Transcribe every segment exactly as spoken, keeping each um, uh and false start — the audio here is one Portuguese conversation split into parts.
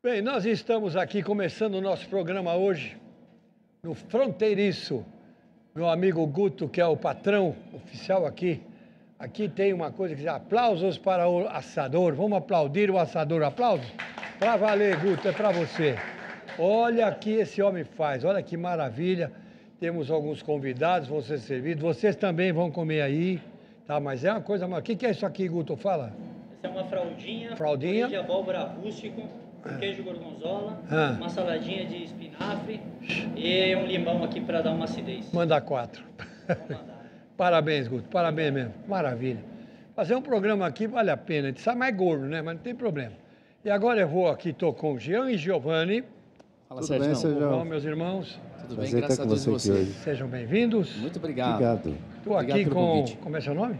Bem, nós estamos aqui começando o nosso programa hoje no Fronteiriço. Meu amigo Guto, que é o patrão oficial aqui. Aqui tem uma coisa que diz aplausos para o assador. Vamos aplaudir o assador. Aplausos? Para valer, Guto, é para você. Olha o que esse homem faz, olha que maravilha. Temos alguns convidados, vão ser servidos. Vocês também vão comer aí, tá? Mas é uma coisa... O que, que é isso aqui, Guto? Fala. Essa é uma fraldinha, fraldinha. de abóbora rústico, com queijo gorgonzola, ah. uma saladinha de espinafre e um limão aqui para dar uma acidez. Manda quatro. Parabéns, Guto, parabéns mesmo. Maravilha. Fazer um programa aqui vale a pena. A gente sai mais gordo, né? Mas não tem problema. E agora eu vou aqui, estou com o Jean e Giovanni. Fala, Sérgio. Tudo bom, meus irmãos? Tudo bem, graças a Deus e você. Sejam bem-vindos. Muito obrigado. Obrigado. Estou aqui com... Convite. Como é seu nome?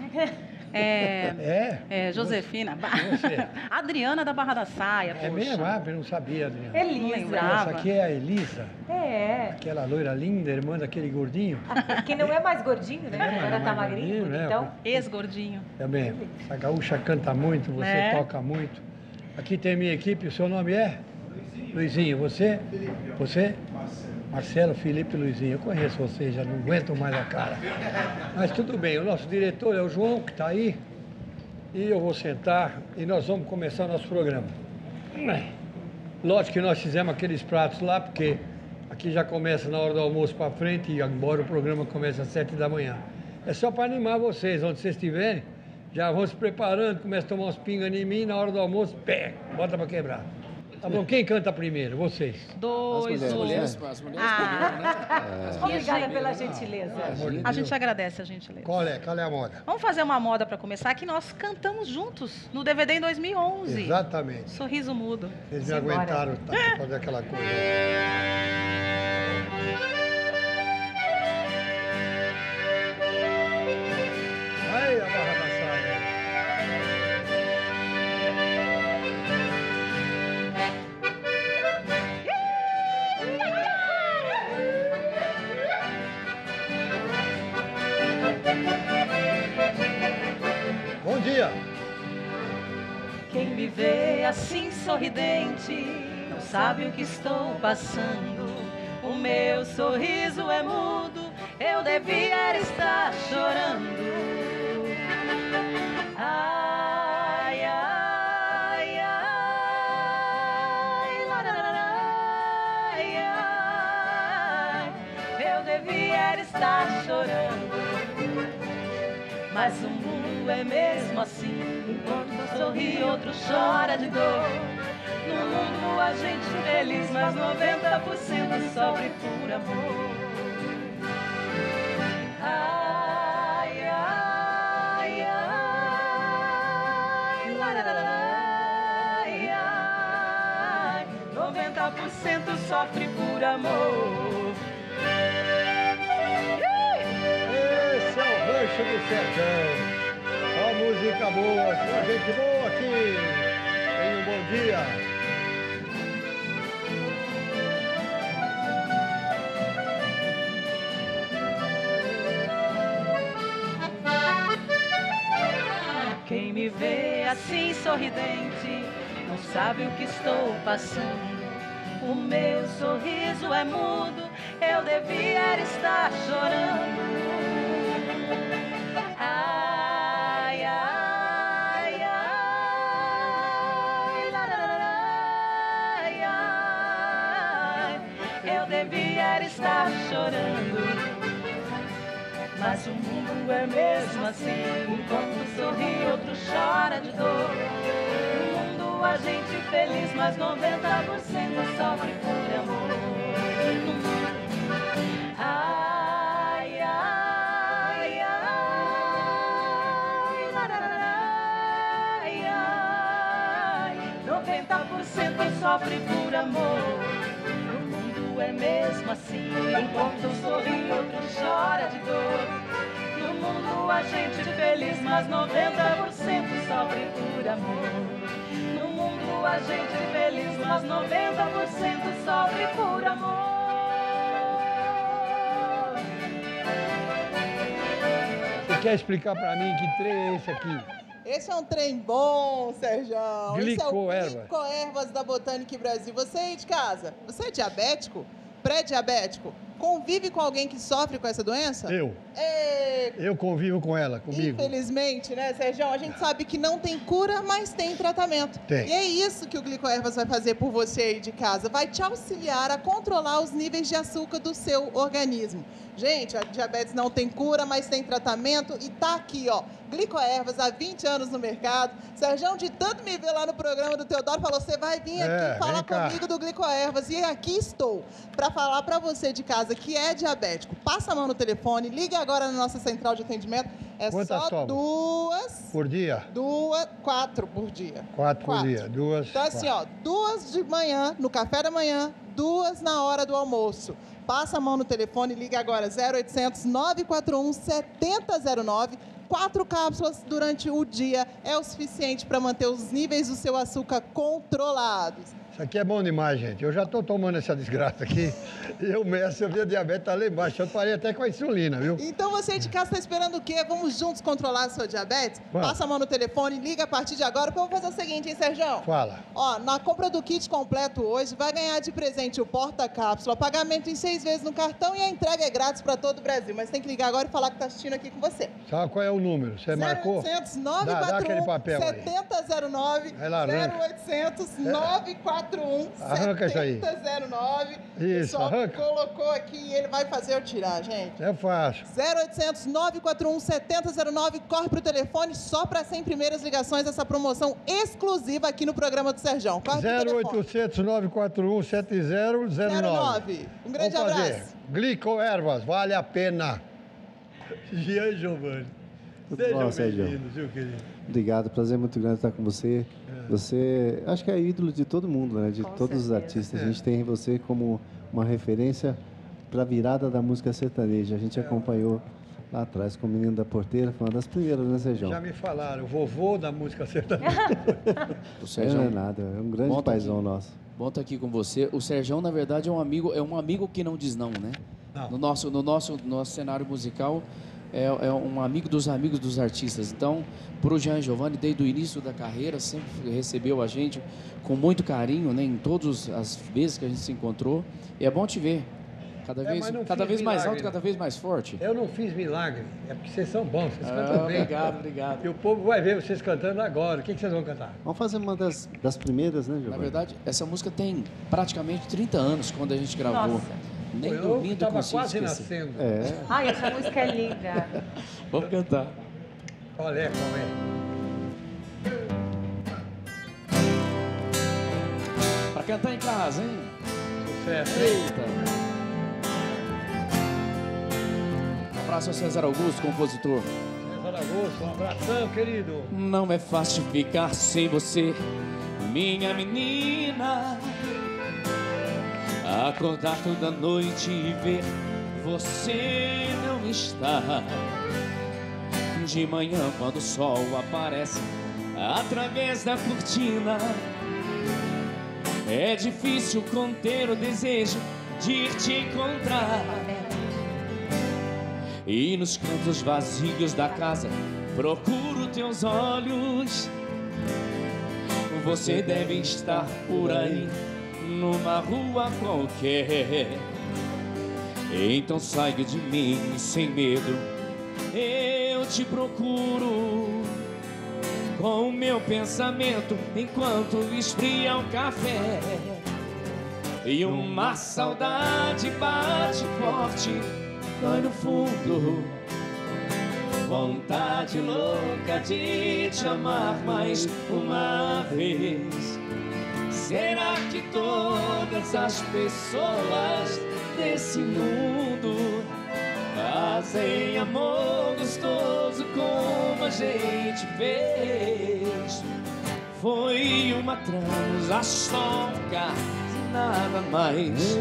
É, é, é Josefina. Você? Adriana da Barra da Saia. É poxa. mesmo? Ah, eu não sabia, Adriana. Elisa. Essa aqui é a Elisa. É. Aquela loira linda, irmã daquele gordinho. Que não é mais gordinho, né? É, Agora é tá magrinho, né? então. Ex-gordinho. Também. Essa gaúcha canta muito, você é. toca muito. Aqui tem minha equipe, o seu nome é? Luizinho. Luizinho, você? Felipe. Você? Marcelo, Felipe, Luizinho. Eu conheço vocês, já não aguento mais a cara. Mas tudo bem, o nosso diretor é o João, que está aí. E eu vou sentar e nós vamos começar o nosso programa. Lógico que nós fizemos aqueles pratos lá, porque aqui já começa na hora do almoço para frente, e embora o programa comece às sete da manhã. É só para animar vocês, onde vocês estiverem, já vão se preparando, começa a tomar uns pingas em mim, na hora do almoço, pé, bota para quebrar. Tá bom, quem canta primeiro? Vocês. Dois, as mulheres, um. as mulheres ah. né? É. Obrigada pela gentileza. Ah, a gente agradece a gentileza. Qual é? Qual é a moda? Vamos fazer uma moda para começar, que nós cantamos juntos no D V D em dois mil e onze. Exatamente. Sorriso Mudo. Vocês me aguentaram tá, pra fazer aquela coisa. Aí, a Barra da Saia. Bom dia. Quem me vê assim sorridente não sabe o que estou passando. O meu sorriso é mudo, eu devia estar chorando. Ai, ai, ai, ai, ai, eu devia estar chorando. Mas o mundo é mesmo assim, enquanto um sorri, outro chora de dor. No mundo a gente feliz, mas noventa por cento sofre por amor. Ai, ai, ai, ai, ai, noventa por cento sofre por amor. Esse é o Rancho do Sertão. Só música boa, só gente boa aqui. Tenha um bom dia. Quem me vê assim sorridente não sabe o que estou passando. O meu sorriso é mudo, eu devia estar chorando. Ai, ai, ai, ai, ai, eu devia estar chorando. Mas o mundo é mesmo assim, enquanto um sorri, outro chora de dor. No mundo a gente feliz, mas noventa por cento sofre por amor. No mundo... Ai, ai, ai, ai, ai, noventa por cento sofre por amor. No mundo é mesmo assim, enquanto um sorri, outro chora de dor. No mundo a gente feliz, mas noventa por cento sofre por amor. No mundo a gente feliz, mas noventa por cento sofre por amor. Você quer explicar pra mim que trem é esse aqui? Esse é um trem bom, Serjão. Glicoervas. Esse é o Glicoervas da Botânica Brasil. Você aí de casa, você é diabético? Pré-diabético? Convive com alguém que sofre com essa doença? Eu. É... Eu convivo com ela, comigo. Infelizmente, né, Serjão? A gente sabe que não tem cura, mas tem tratamento. Tem. E é isso que o Glicoervas vai fazer por você aí de casa. Vai te auxiliar a controlar os níveis de açúcar do seu organismo. Gente, a diabetes não tem cura, mas tem tratamento. E tá aqui, ó, Glicoervas, há vinte anos no mercado. Serjão, de tanto me ver lá no programa do Teodoro, falou, você vai vir aqui É, falar vem cá. comigo do Glicoervas. E aqui estou, para falar para você de casa que é diabético. Passa a mão no telefone, ligue agora na nossa central de atendimento. É Quantas só toma? duas... Por dia? Duas, quatro por dia. Quatro por dia. Duas. Então, assim, ó, duas de manhã, no café da manhã, duas na hora do almoço. Passa a mão no telefone, liga agora zero oitocentos, nove quatro um, sete zero zero nove. Quatro cápsulas durante o dia é o suficiente para manter os níveis do seu açúcar controlados. Isso aqui é bom demais, gente. Eu já estou tomando essa desgraça aqui. E eu meço, eu vi a diabetes tá lá embaixo. Eu parei até com a insulina, viu? Então você de casa está esperando o quê? Vamos juntos controlar a sua diabetes? Vamos. Passa a mão no telefone, liga a partir de agora. Vamos fazer o seguinte, hein, Serjão? Fala. Ó, na compra do kit completo hoje, vai ganhar de presente o porta-cápsula, pagamento em seis vezes no cartão e a entrega é grátis para todo o Brasil. Mas tem que ligar agora e falar que está assistindo aqui com você. Sabe qual é o número? Você marcou? zero oitocentos, nove Dá- dá quatro aquele um, papel aí. sete zero zero nove. Vai lá, arranca. zero oitocentos, nove quatro um, Arranca isso aí. sete zero zero nove. Isso, O pessoal arranca. colocou aqui e ele vai fazer eu tirar, gente. É fácil. zero oitocentos, nove quatro um, sete zero zero nove, corre pro telefone só para cem primeiras ligações dessa promoção exclusiva aqui no programa do Serjão. Corre pro zero telefone. oitocentos, nove quatro um, sete zero zero nove. Um grande Vamos fazer. abraço. Glicoervas, vale a pena. Jean Giovanni. Tudo bom, Sérgio? viu, querido? Obrigado, prazer muito grande estar com você. Você, acho que é ídolo de todo mundo, né? De Com todos os certeza. artistas. É. A gente tem você como uma referência para a virada da música sertaneja. A gente acompanhou lá atrás com o Menino da Porteira, foi uma das primeiras, né, Sérgio? Já me falaram, o vovô da música sertaneja. É, O não Sérgio, é nada, é um grande Bom tá paizão aqui. nosso. bom estar aqui com você. O Serjão, na verdade, é um amigo, é um amigo que não diz não, né? Não. No nosso, no nosso, nosso cenário musical, é, é um amigo dos amigos dos artistas. Então, para o Jean Giovanni, desde o início da carreira, sempre recebeu a gente com muito carinho, né? Em todas as vezes que a gente se encontrou. E é bom te ver. Cada É, vez, mas não cada fiz vez mais milagre, alto, não. cada vez mais forte. Eu não fiz milagre, é porque vocês são bons, vocês Ah, cantam bem. obrigado, obrigado. E o povo vai ver vocês cantando agora. O que, que vocês vão cantar? Vamos fazer uma das, das primeiras, né, Na Giovanni? verdade, essa música tem praticamente trinta anos quando a gente gravou. Nossa. Nem eu dormindo eu estava consigo quase esquecer. nascendo. É, Ai, essa música é linda. Vamos cantar. Qual é, qual é? Pra cantar em casa, hein? Sucesso, hein? Eita! Um abraço ao César Augusto, compositor. César Augusto, um abração, querido. Não é fácil ficar sem você, minha menina. Acordar toda noite e ver você não está. De manhã, quando o sol aparece através da cortina, é difícil conter o desejo de te encontrar. E nos cantos vazios da casa procuro teus olhos. Você deve estar por aí, numa rua qualquer. Então saia de mim sem medo, eu te procuro. Com o meu pensamento enquanto esfria o café. E uma saudade bate forte, dói no fundo. Vontade louca de te amar mais uma vez. Será que todas as pessoas desse mundo fazem amor gostoso como a gente fez? Foi uma transação, e nada mais.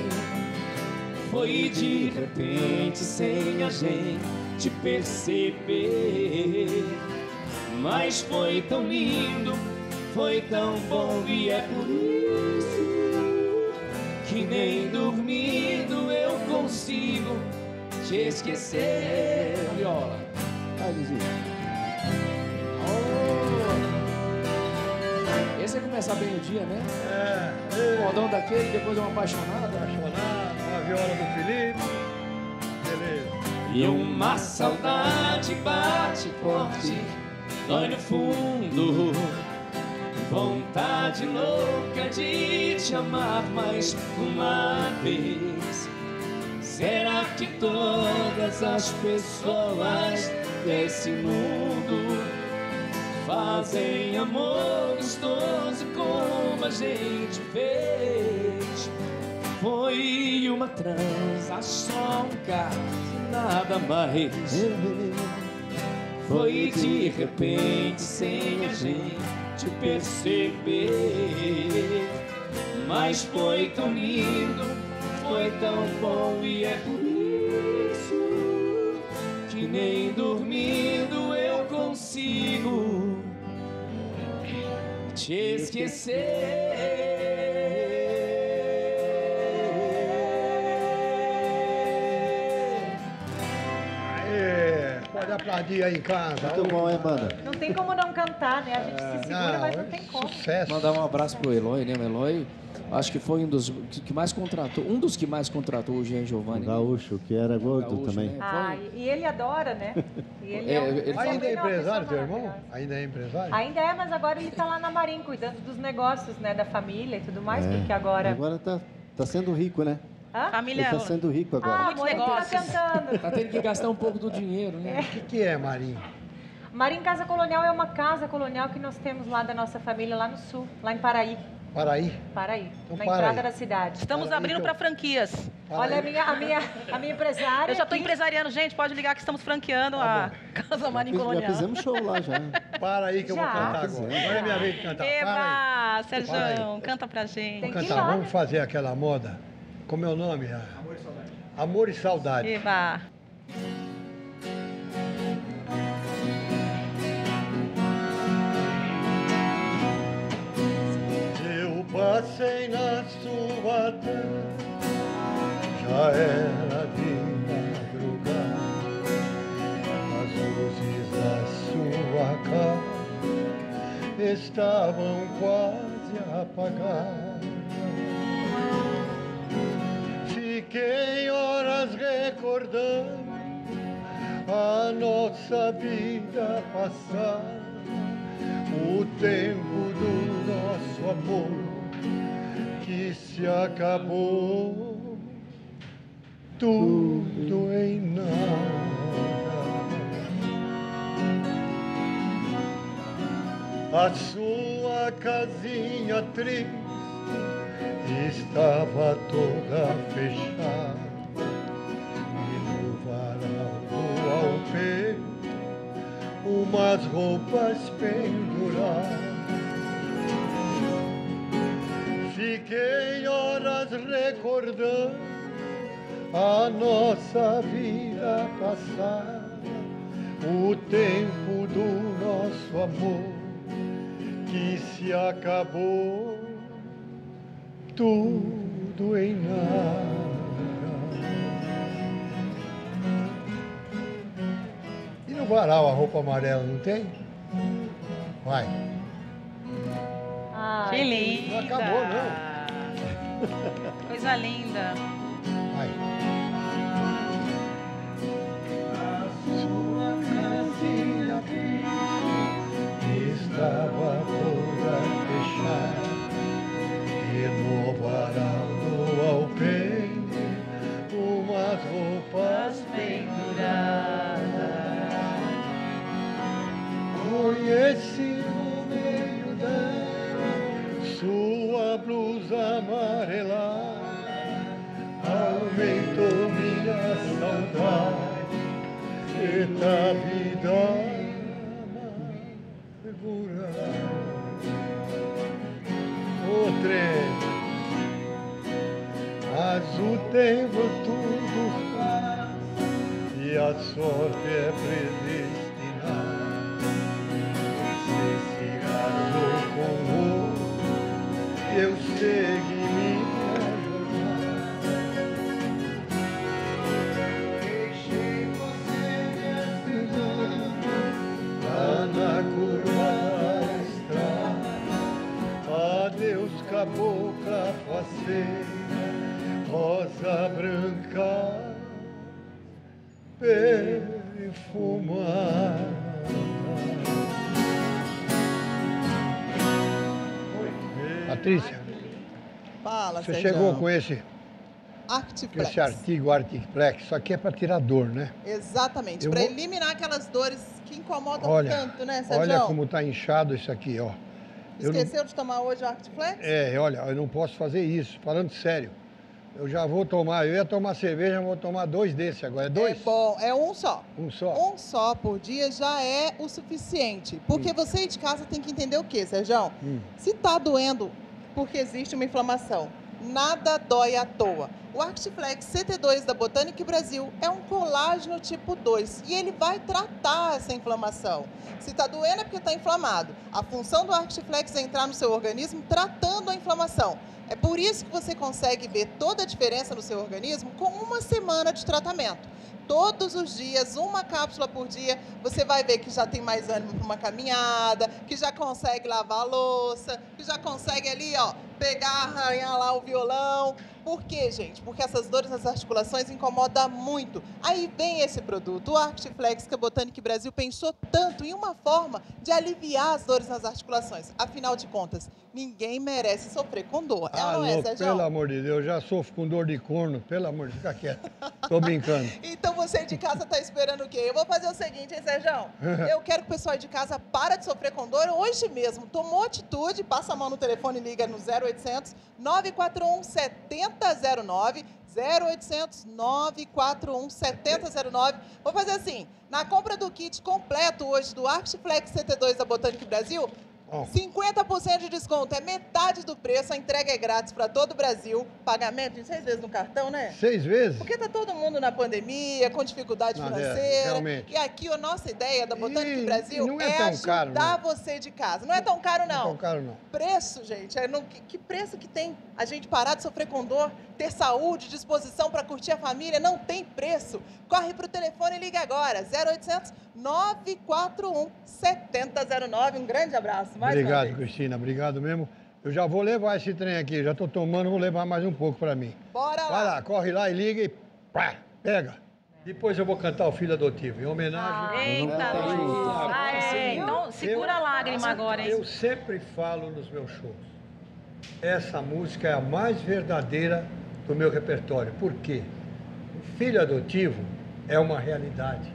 Foi de repente sem a gente perceber. Mas foi tão lindo, foi tão bom, e é por isso que nem dormindo eu consigo te esquecer. Viola. Ai, Luizinho. Esse é começar bem o dia, né? É, Um modão daquele, depois uma apaixonada. apaixonado, uma viola do Felipe. Beleza. E uma saudade bate forte, dói no fundo. Vontade louca de te amar mais uma vez. Será que todas as pessoas desse mundo fazem amor gostoso como a gente fez? Foi uma transação, um caso, nada mais. Foi de repente, sem a gente perceber. Mas foi tão lindo, foi tão bom, e é por isso que nem dormindo eu consigo te esquecer. Aê, pode aplaudir aí em casa. Muito bom, hein, banda? Não tem como não cantar, né? A gente se segura, mas não tem como. Sucesso. Mandar um abraço pro Eloy, né? O Eloy, acho que foi um dos que mais contratou, um dos que mais contratou o Jean O Giovanni. né? gaúcho, que era gordo Gaúcho, também. né? Ah, e e ele adora, né? E ele é, um- É, ele fala- Ainda é ele uma empresário, teu pessoa irmão? maravilhosa. Ainda é empresário? Ainda é, mas agora ele tá lá na Marim, cuidando dos negócios, né? Da família e tudo mais, É. porque agora... Agora tá, tá sendo rico, né? Hã? Família. Ele tá sendo rico Ah, agora. amor, ele tá negócios. cantando. Tá tendo que gastar um pouco do dinheiro, né? O que, que é, Marinho? Marim Casa Colonial é uma casa colonial que nós temos lá da nossa família, lá no sul, lá em Paraí. Paraí? Paraí, Então, na Paraí. entrada da cidade. Estamos Fala aí, abrindo então. para franquias. Paraí. Olha, a minha, a minha, a minha empresária... Eu já estou aqui- empresariando, gente. Pode ligar que estamos franqueando Tá a Casa Marim Fiz- Já Colonial. fizemos show lá já. Para aí que eu vou Já. cantar Fizemos. agora. Agora é minha vez de cantar. Para aí. Eba, Para Sérgio, aí. canta pra gente. Tem que ir Cantar. lá, Vamos né? fazer aquela moda. Como é o nome? Ah, Amor e Saudade. Amor e Saudade. Eba. Eu passei na sua terra, já era de madrugada. As luzes da sua casa estavam quase apagadas. Fiquei horas recordando a nossa vida passada, o tempo do nosso amor que se acabou, tudo em nada. A sua casinha triste estava toda fechada, e no varal do alpendre umas roupas penduradas. Fiquei horas recordando a nossa vida passada, o tempo do nosso amor que se acabou, tudo em nada. E no varal a roupa amarela não tem? Vai. Ai, Que linda. Não acabou, não. Coisa linda. Vai. A sua casinha estava toda fechada, e no varal do alpendre umas roupas penduradas. Conheci no meio dela sua blusa amarelada, aumentou minha saudade e da vida amargurada. O trem, mas o tempo tudo faz e a sorte é predestinada. Você se casou com outro, eu segui minha jornada. Deixei você me esperando lá na curva da estrada, nossa boca faceira, rosa branca perfumada. Patrícia, Fala, você Sérgio. chegou com esse, Arctiflex. esse artigo Arctiflex, isso aqui é para tirar dor, né? Exatamente, Eu para vou- eliminar aquelas dores que incomodam Olha, tanto, né, Sérgio? olha como está inchado isso aqui, ó. Eu não- Esqueceu de tomar hoje o Arctiflex? É, olha, eu não posso fazer isso, falando sério. Eu já vou tomar, eu ia tomar cerveja, vou tomar dois desses agora. É dois? É bom, é um só. Um só? Um só por dia já é o suficiente. Porque você aí de casa tem que entender o quê, Sérgio? Hum. Se tá doendo porque existe uma inflamação, nada dói à toa. O Arctiflex C T dois da Botânica Brasil é um colágeno tipo dois e ele vai tratar essa inflamação. Se está doendo é porque está inflamado. A função do Arctiflex é entrar no seu organismo tratando a inflamação. É por isso que você consegue ver toda a diferença no seu organismo com uma semana de tratamento. Todos os dias, uma cápsula por dia, você vai ver que já tem mais ânimo para uma caminhada, que já consegue lavar a louça, que já consegue ali, ó, pegar, arranhar lá o violão. Por quê, gente? Porque essas dores nas articulações incomodam muito. Aí vem esse produto, o Arctiflex, que a Botânica Brasil pensou tanto em uma forma de aliviar as dores nas articulações. Afinal de contas, ninguém merece sofrer com dor. É Ah, ou não é, louco, Sérgio? pelo amor de Deus, eu já sofro com dor de corno, pelo amor de Deus, fica quieto. Tô brincando. Então você de casa tá esperando o quê? Eu vou fazer o seguinte, hein, Sérgio? Eu quero que o pessoal de casa para de sofrer com dor hoje mesmo. Tomou atitude, passa a mão no telefone e liga no zero oitocentos, nove quatro um, sete zero zero nove, zero oitocentos, nove quatro um, sete zero zero nove. Vou fazer assim, na compra do kit completo hoje do Arctiflex C T dois da Botânica Brasil, Bom. cinquenta por cento de desconto, é metade do preço, a entrega é grátis para todo o Brasil, pagamento em seis vezes no cartão, né? Seis vezes? Porque tá todo mundo na pandemia, com dificuldade Não, é, financeira. realmente. E aqui a nossa ideia da Botânica E Brasil não é é, tão ajudar caro, não. você de casa. Não é tão caro, não. Não é tão caro, não. Preço, gente, é no- que, que preço que tem a gente parar de sofrer com dor, ter saúde, disposição para curtir a família, não tem preço. Corre pro telefone e liga agora, zero oitocentos, nove quatro um, sete zero zero nove. Um grande abraço. Mais uma Obrigado, vez. Cristina, obrigado mesmo. Eu já vou levar esse trem aqui, já tô tomando, vou levar mais um pouco para mim. Bora lá. Vai lá, corre lá e liga e pá, pega. Depois eu vou cantar o Filho Adotivo, em homenagem. Eita, Não, Luiz. não, Ah, é. Então, segura a lágrima agora, hein? Eu sempre falo nos meus shows, essa música é a mais verdadeira do meu repertório. Por quê? O filho adotivo é uma realidade.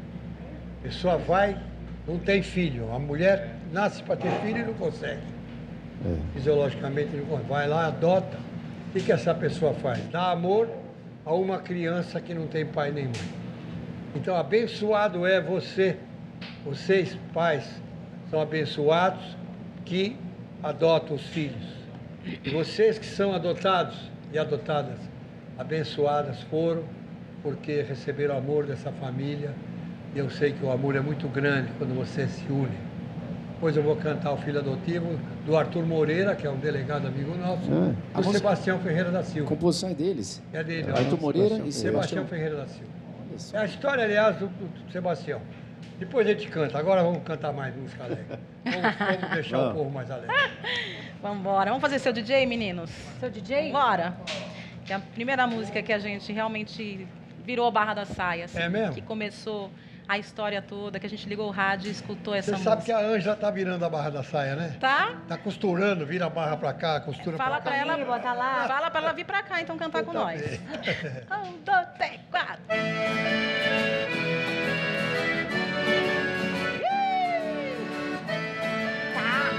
A pessoa vai, não tem filho. A mulher nasce para ter filho e não consegue. É. Fisiologicamente não consegue. Vai lá, adota. O que, que essa pessoa faz? Dá amor a uma criança que não tem pai nem mãe. Então, abençoado é você. Vocês, pais, são abençoados que adotam os filhos. E vocês que são adotados e adotadas, abençoadas foram porque receberam o amor dessa família. E eu sei que o amor é muito grande quando você se une. Depois eu vou cantar o Filho Adotivo do Arthur Moreira, que é um delegado amigo nosso, Ah, do a música- Sebastião Ferreira da A Silva. composição é deles. É dele, ó. Arthur Moreira e Sebastião Sebastião. Ferreira da Silva. Olha só. É a história, aliás, do, do Sebastião. Depois a gente canta. Agora vamos cantar mais música alegre. Vamos, vamos deixar Ah. o povo mais alegre. Vambora. Vamos fazer seu D J, meninos? Seu D J? Bora. Que é a primeira música que a gente realmente virou a barra da saia. assim, É mesmo? Que começou a história toda, que a gente ligou o rádio e escutou essa Você música. sabe que a Ângela tá virando a barra da saia, né? Tá? Tá costurando, vira a barra pra cá, costura Fala pra pra cá. ela, bota lá. fala pra ela vir pra cá, então cantar com Tá nós. bem. Um, dois, três, quatro. Tá.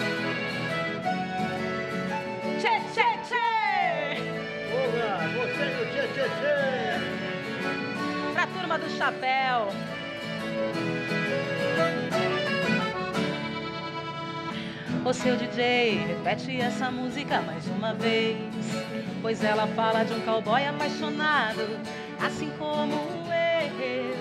Tchê, tchê, tchê. Olá, você no tchê, tchê, tchê. Pra turma do chapéu. Ô seu D J, repete essa música mais uma vez, pois ela fala de um cowboy apaixonado, assim como eu.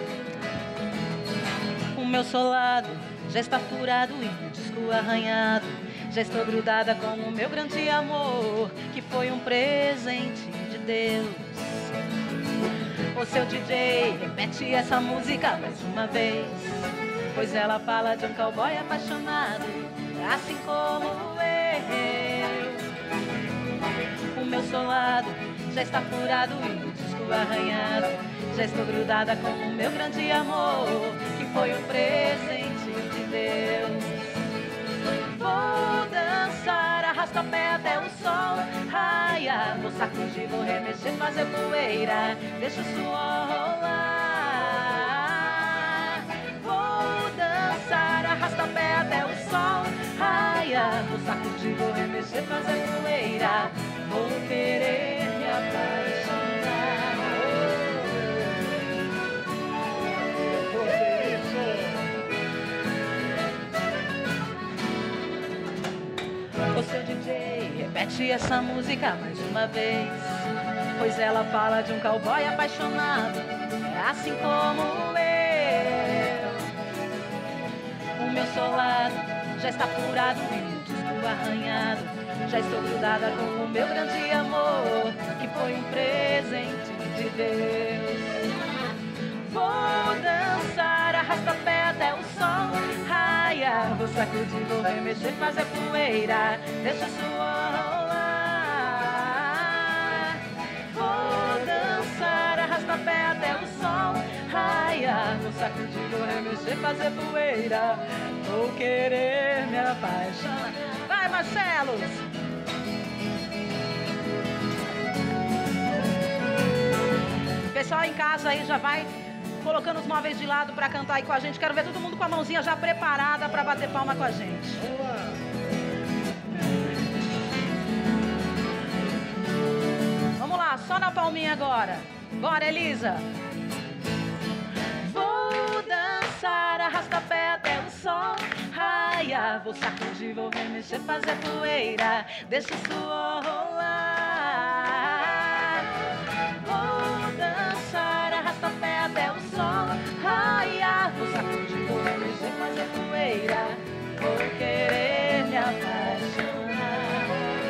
O meu solado já está furado e o disco arranhado. Já estou grudada com o meu grande amor, que foi um presente de Deus. Ô seu D J, repete essa música mais uma vez, pois ela fala de um cowboy apaixonado, assim como eu. meu solado já está furado e o disco arranhado. Já estou grudada com o meu grande amor, que foi um presente de Deus. Vou dançar, arrasta pé até o sol raiar. Vou sacudir, vou remexer, fazer poeira, deixa o suor rolar. Vou dançar, arrasta pé até o sol raiar. Vou sacudir, vou remexer, fazer poeira, vou querer me apaixonar. Ô seu D J, repete essa música mais uma vez, pois ela fala de um cowboy apaixonado, assim como eu. O meu solado já está furado e o disco arranhado. Já estou grudada com o meu grande amor, que foi um presente de Deus. Vou dançar, arrasta pé até o sol raiar. Vou sacudir, vou remexer, fazer poeira, deixa a suor rolar. Vou dançar, arrasta pé até o sol raiar. Vou sacudir, vou remexer, fazer poeira, vou querer me apaixonar. Vai, Marcelos! Pessoal em casa aí já vai colocando os móveis de lado para cantar aí com a gente. Quero ver todo mundo com a mãozinha já preparada para bater palma com a gente. Vamos lá. Vamos lá, só na palminha agora. Bora, Elisa. Vou dançar, arrasta pé até o sol raiar. Vou sacudir, vou remexer, fazer poeira, deixa o suor rolar. Vou dançar, arrasta pé até o sol raiar. Vou sacudir, vou remexer, fazer poeira, vou querer me apaixonar.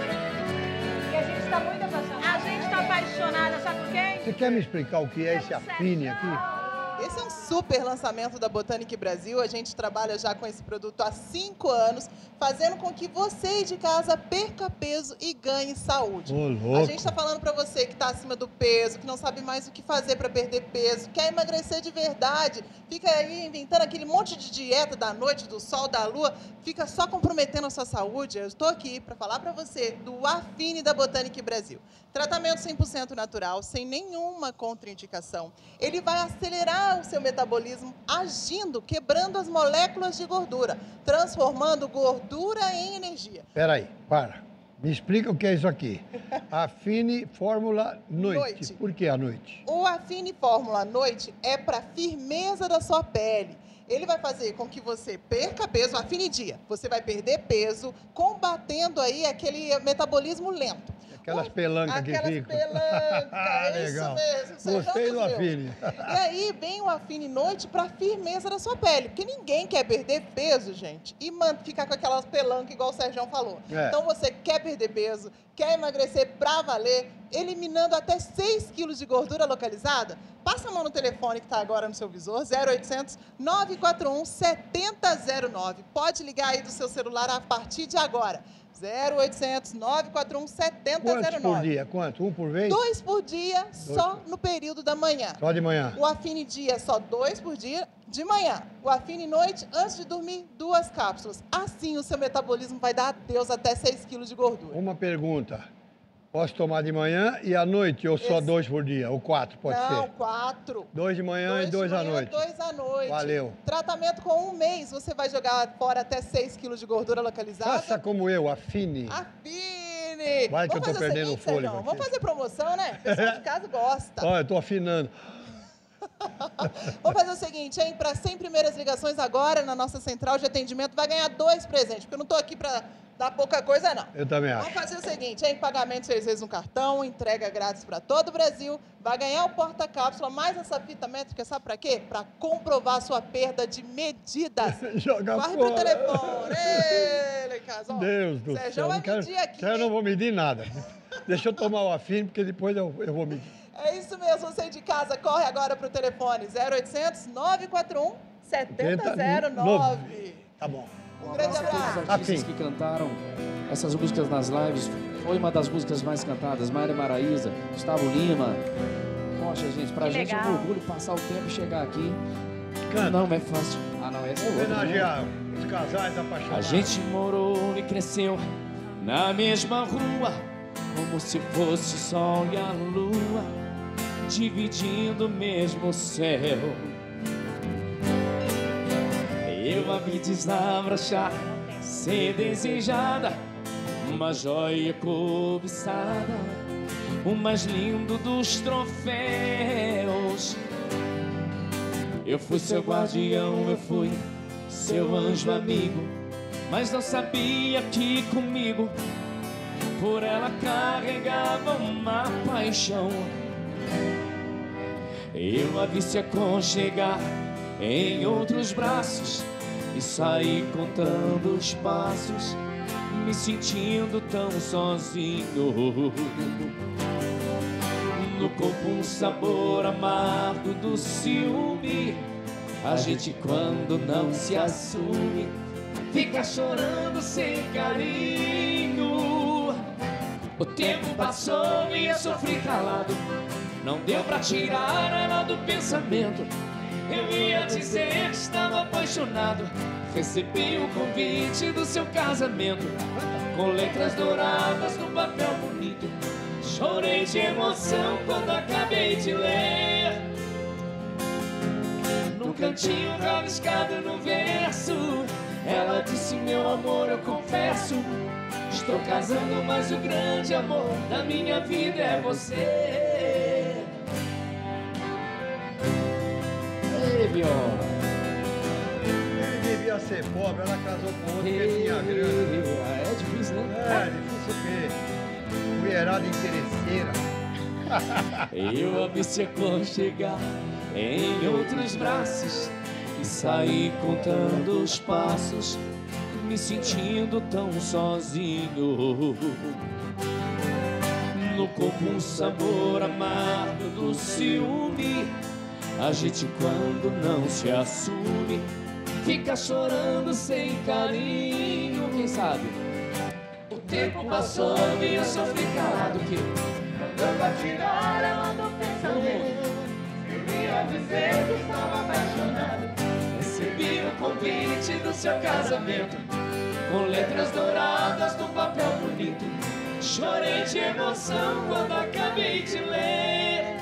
E a gente está muito apaixonada. A gente está apaixonada, sabe por quem? Você quer me explicar o que é esse Affine aqui? Esse é um super lançamento da Botanic Brasil. A gente trabalha já com esse produto há cinco anos, fazendo com que você aí de casa perca peso e ganhe saúde. Ô, louco. A gente está falando para você que está acima do peso, que não sabe mais o que fazer para perder peso, quer emagrecer de verdade, fica aí inventando aquele monte de dieta da noite, do sol, da lua, fica só comprometendo a sua saúde. Eu estou aqui para falar para você do Affine da Botanic Brasil. Tratamento cem por cento natural, sem nenhuma contraindicação. Ele vai acelerar o seu metabolismo, agindo, quebrando as moléculas de gordura, transformando gordura em energia. Peraí, para. Me explica o que é isso aqui. Affine Fórmula Noite. Noite. Por que a noite? O Affine Fórmula Noite é para firmeza da sua pele. Ele vai fazer com que você perca peso, Affine Dia. Você vai perder peso, combatendo aí aquele metabolismo lento. Aquelas pelancas que Aquelas ficam. pelancas, é Legal. isso mesmo. Sejam Gostei os do meus. Affine. E aí vem o Affine Noite para firmeza da sua pele. Porque ninguém quer perder peso, gente, e man- ficar com aquelas pelancas igual o Sérgio falou. É. Então você quer perder peso, quer emagrecer pra valer, eliminando até seis quilos de gordura localizada? Passa a mão no telefone que está agora no seu visor, zero oitocentos, nove quatro um, sete zero zero nove. Pode ligar aí do seu celular a partir de agora. zero oitocentos, nove quatro um, sete zero zero nove. Quantos por dia? Quanto? Um por vez? Dois por dia, só no período da manhã. Só de manhã. O Affine Dia é só dois por dia de manhã. O Affine Noite, antes de dormir, duas cápsulas. Assim, o seu metabolismo vai dar adeus até seis quilos de gordura. Uma pergunta. Posso tomar de manhã e à noite, ou só Esse- dois por dia? Ou quatro, pode Não, ser? quatro. Dois de manhã Dois e dois de à manhã, noite. Dois à noite. Valeu. Tratamento com um mês, você vai jogar fora até seis quilos de gordura localizada. Faça como eu, Affine. Affine! Vai que eu tô Vamos fazer o perdendo seguinte, o fôlego Sérgio, aqui. Vamos fazer promoção, né? O pessoal de casa gosta. Olha, eu tô afinando. Vamos fazer o seguinte, hein? Para cem primeiras ligações agora na nossa central de atendimento, vai ganhar dois presentes, porque eu não estou aqui para dar pouca coisa, não. Eu também Vamos acho. fazer o seguinte, hein? Pagamento seis vezes no cartão, entrega grátis para todo o Brasil, vai ganhar o porta-cápsula, mais essa fita métrica, sabe para quê? Para comprovar a sua perda de medidas. Joga Corre fora. pro telefone. Ei, lá em casa, ó. Deus do Sérgio céu. vai Não quero, medir aqui, quero, não hein? vou medir nada. Deixa eu tomar o Affine, porque depois eu, eu vou medir. É isso mesmo, você de casa, corre agora pro telefone zero oitocentos, nove quatro um, sete zero zero nove. Tá bom. Um grande a todos abraço. os artistas Afim. que cantaram essas músicas nas lives. Foi uma das músicas mais cantadas. Maíra Maraíza, Gustavo Lima. Poxa, gente, pra Que gente é legal. um orgulho passar o tempo e chegar aqui. Canta. Não é fácil. Ah, não, essa é outra. Homenagear os casais A apaixonados. gente morou e cresceu na mesma rua, como se fosse o sol e a lua, dividindo o mesmo céu. Eu a vi desabrochar, ser desejada, uma joia cobiçada, o mais lindo dos troféus. Eu fui seu guardião, eu fui seu anjo amigo, mas não sabia que comigo por ela carregava uma paixão. Eu a vi se aconchegar em outros braços e saí contando os passos, me sentindo tão sozinho. No corpo um sabor amargo do ciúme. A gente quando não se assume fica chorando sem carinho. O tempo passou e eu sofri calado, não deu pra tirar ela do pensamento. Eu ia dizer que estava apaixonado, recebi o convite do seu casamento, com letras douradas no papel bonito. Chorei de emoção quando acabei de ler. Num cantinho rabiscado no verso, ela disse: meu amor, eu confesso, estou casando, mas o grande amor da minha vida é você. Ei, viola. Ele devia ser pobre, ela casou com outro que tinha grana. É difícil, né? É, difícil o quê? Mulherada interesseira. Eu a vi se aconchegar em outros braços e saí contando os passos, me sentindo tão sozinho. No corpo um sabor amargo do ciúme. A gente quando não se assume fica chorando sem carinho. Quem sabe? O tempo passou e eu sofri calado que não deu pra tirar ela do pensamento. Eu ia dizer que estava apaixonado, recebi o convite do seu casamento, com letras douradas no papel bonito. Chorei de emoção quando acabei de ler.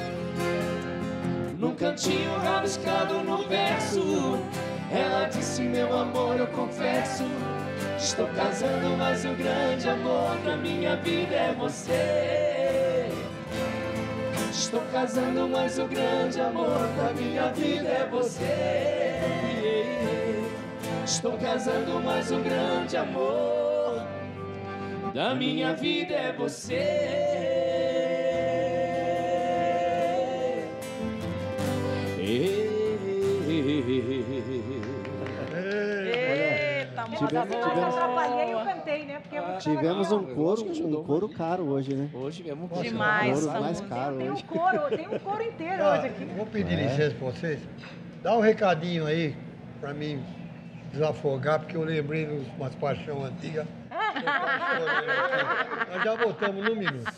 Num cantinho rabiscado no verso, ela disse: meu amor, eu confesso, estou casando, mas o grande amor da minha vida é você. Estou casando, mas o grande amor da minha vida é você. Estou casando, mas o grande amor da minha vida é você. Eita, moda Tivemos- boa. tivemos- Eu atrapalhei e eu cantei, né? Porque eu tava Tivemos um eu acho coro, que ajudou um coro mais. caro hoje, né? Hoje é muito demais. Coro essa mais música. caro Tem um hoje. coro, tem um coro inteiro Ah, hoje aqui. vou pedir licença pra vocês. Dá um recadinho aí pra mim desafogar, porque eu lembrei de umas paixões antigas. Eu quase chorei aqui. Nós já voltamos num minuto.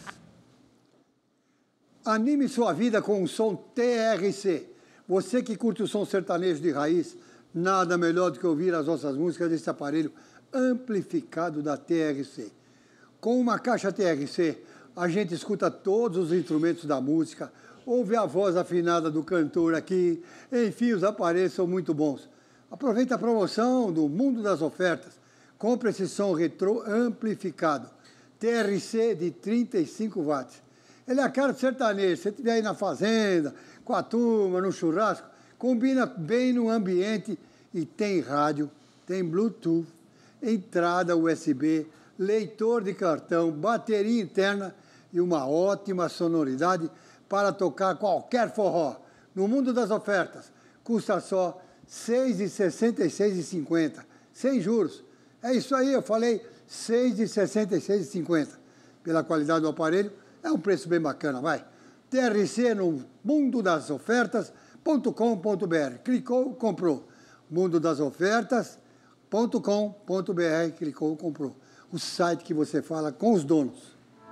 Anime sua vida com o som T R C. Você que curte o som sertanejo de raiz, nada melhor do que ouvir as nossas músicas desse aparelho amplificado da T R C. Com uma caixa T R C, a gente escuta todos os instrumentos da música, ouve a voz afinada do cantor aqui, enfim, os aparelhos são muito bons. Aproveita a promoção do Mundo das Ofertas. Compre esse som retrô amplificado, T R C de trinta e cinco watts. Ele é a cara do sertanejo. Se você estiver aí na fazenda, com a turma, no churrasco, combina bem no ambiente e tem rádio, tem Bluetooth, entrada U S B, leitor de cartão, bateria interna e uma ótima sonoridade para tocar qualquer forró. No Mundo das Ofertas, custa só seis reais e sessenta e seis centavos, sem juros. É isso aí, eu falei seis reais e sessenta e seis centavos. Pela qualidade do aparelho, é um preço bem bacana, vai. T R C no mundo das ofertas ponto com ponto br. Clicou, comprou. mundo das ofertas ponto com ponto br, clicou, comprou. O site que você fala com os donos.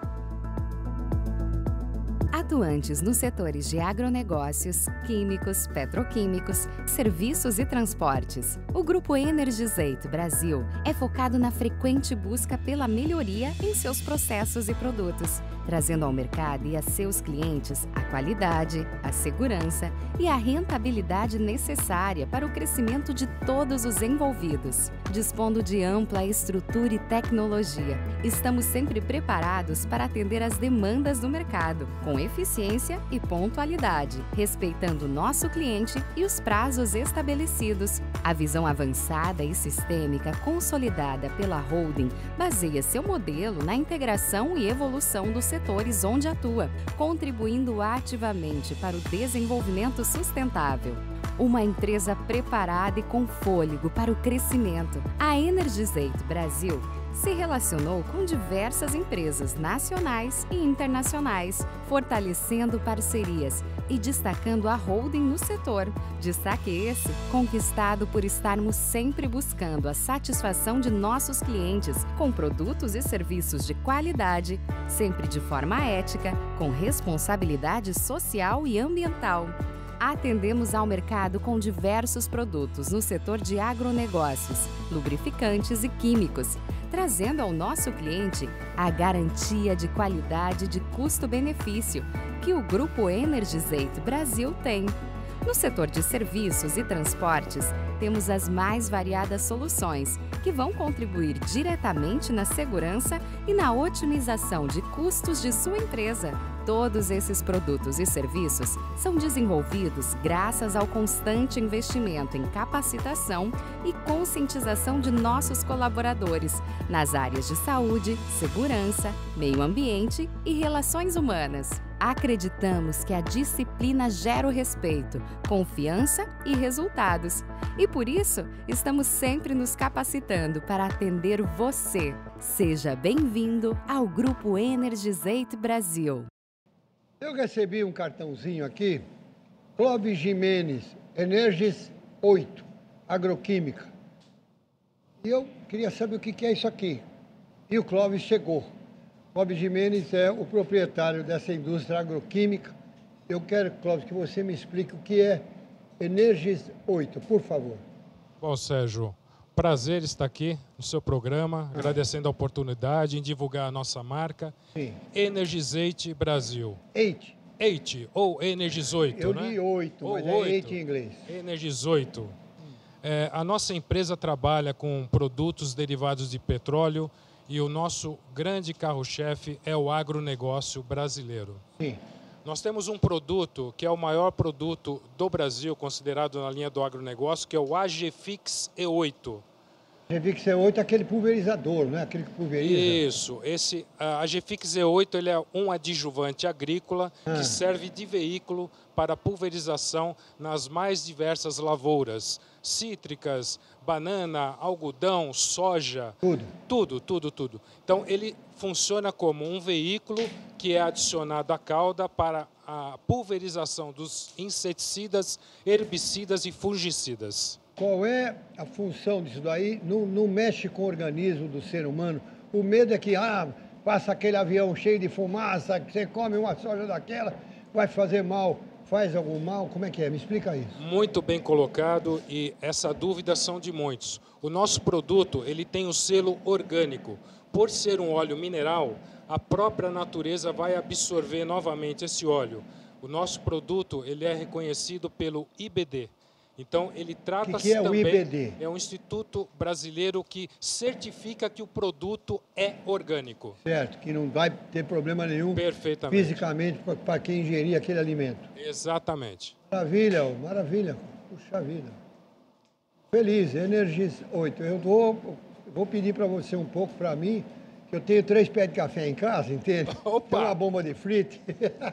Atuantes nos setores de agronegócios, químicos, petroquímicos, serviços e transportes. O Grupo Energizate Brasil é focado na frequente busca pela melhoria em seus processos e produtos, trazendo ao mercado e a seus clientes a qualidade, a segurança e a rentabilidade necessária para o crescimento de todos os envolvidos. Dispondo de ampla estrutura e tecnologia, estamos sempre preparados para atender às demandas do mercado, com eficiência e pontualidade, respeitando o nosso cliente e os prazos estabelecidos. A visão avançada e sistêmica consolidada pela holding baseia seu modelo na integração e evolução dos setores onde atua, contribuindo ativamente para o desenvolvimento sustentável. Uma empresa preparada e com fôlego para o crescimento. A Energizate Brasil se relacionou com diversas empresas nacionais e internacionais, fortalecendo parcerias e destacando a holding no setor. Destaque esse conquistado por estarmos sempre buscando a satisfação de nossos clientes com produtos e serviços de qualidade, sempre de forma ética, com responsabilidade social e ambiental. Atendemos ao mercado com diversos produtos no setor de agronegócios, lubrificantes e químicos, trazendo ao nosso cliente a garantia de qualidade de custo-benefício que o Grupo Energizate Brasil tem. No setor de serviços e transportes, temos as mais variadas soluções que vão contribuir diretamente na segurança e na otimização de custos de sua empresa. Todos esses produtos e serviços são desenvolvidos graças ao constante investimento em capacitação e conscientização de nossos colaboradores nas áreas de saúde, segurança, meio ambiente e relações humanas. Acreditamos que a disciplina gera o respeito, confiança e resultados. E por isso, estamos sempre nos capacitando para atender você. Seja bem-vindo ao Grupo Energizate Brasil. Eu recebi um cartãozinho aqui, Clóvis Jimenez, Energis oito, Agroquímica. E eu queria saber o que é isso aqui. E o Clóvis chegou. Clóvis Jimenez é o proprietário dessa indústria agroquímica. Eu quero, Clóvis, que você me explique o que é Energis oito, por favor. Bom, Sérgio, prazer estar aqui no seu programa, ah. agradecendo a oportunidade em divulgar a nossa marca. Sim. Energizate Brasil. Eight. Eight, ou Energis oito, Eu né? li oito, mas é eight em inglês. Energis oito. É, a nossa empresa trabalha com produtos derivados de petróleo e o nosso grande carro-chefe é o agronegócio brasileiro. Sim. Nós temos um produto que é o maior produto do Brasil, considerado na linha do agronegócio, que é o Agefix E oito. Agefix E oito é aquele pulverizador, não é? Aquele que pulveriza. Isso. Esse a Agefix E oito ele é um adjuvante agrícola ah. que serve de veículo para pulverização nas mais diversas lavouras. Cítricas, banana, algodão, soja. Tudo. Tudo, tudo, tudo. Então, ele funciona como um veículo que é adicionado à cauda para a pulverização dos inseticidas, herbicidas e fungicidas. Qual é a função disso daí? Não, não mexe com o organismo do ser humano. O medo é que ah, passa aquele avião cheio de fumaça, que você come uma soja daquela, vai fazer mal. Faz algum mal? Como é que é? Me explica isso. Muito bem colocado e essa dúvida são de muitos. O nosso produto ele tem o selo orgânico. Por ser um óleo mineral, a própria natureza vai absorver novamente esse óleo. O nosso produto ele é reconhecido pelo I B D. Então, ele trata-se que que é também... o I B D? É um instituto brasileiro que certifica que o produto é orgânico. Certo, que não vai ter problema nenhum Perfeitamente. fisicamente para quem ingerir aquele alimento. Exatamente. Maravilha, maravilha. Puxa vida. Feliz, Energis oito. Eu vou, vou pedir para você um pouco para mim, que eu tenho três pés de café em casa, entende? Opa! Tem uma bomba de frite.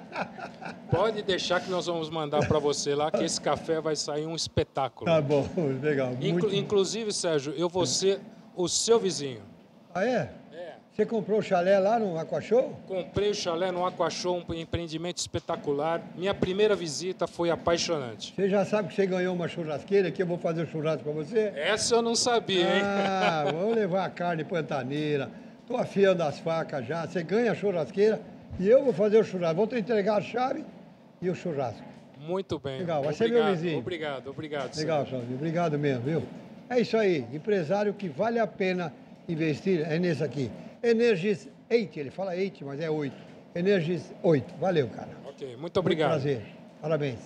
Pode deixar que nós vamos mandar para você lá, que esse café vai sair um espetáculo. Tá bom, legal. Inclu muito... Inclusive, Sérgio, eu vou ser o seu vizinho. Ah, é? É. Você comprou o chalé lá no Aquashow? Comprei o chalé no Aquashow, um empreendimento espetacular. Minha primeira visita foi apaixonante. Você já sabe que você ganhou uma churrasqueira, que eu vou fazer o churrasco para você? Essa eu não sabia, hein? Ah, vamos levar a carne pantaneira. Estou afiando as facas já. Você ganha a churrasqueira e eu vou fazer o churrasco. Vou te entregar a chave e o churrasco. Muito bem. Legal, vai obrigado, ser meu vizinho. Obrigado, obrigado. Legal, Cláudio. Obrigado mesmo, viu? É isso aí. Empresário que vale a pena investir é nesse aqui. Energis oito, ele fala oito, mas é oito. Energis oito. Valeu, cara. Ok, muito obrigado. Muito prazer. Parabéns.